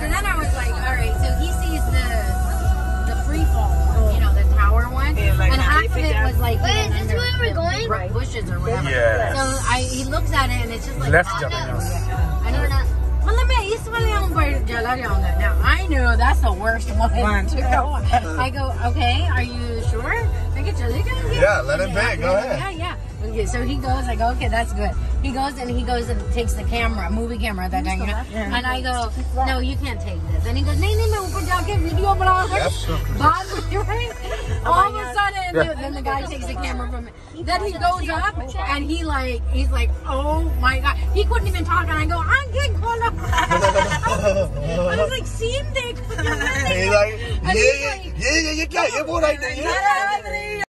then I was like, all right. So he sees the free fall one, you know, the tower one, and half of it was like is this where we're going? Right. Bushes or whatever. Yeah. So he looks at it and it's just like, Left oh, jalan no. yun. I know that. Now I know that's the worst one to go on. I go, okay, are you sure? Yeah, let him pick. Go ahead. Yeah. Okay, so he goes. I go, okay, that's good. He goes and takes the camera, movie camera at that time, you know. And I go, no, you can't take this. And he goes, no, video. Right? All of a sudden, then the guy takes the camera from it. Then he goes up and he's like, oh my god, he couldn't even talk. And I go, I'm getting called up. I was like, see him there. He's like, yeah, you got it.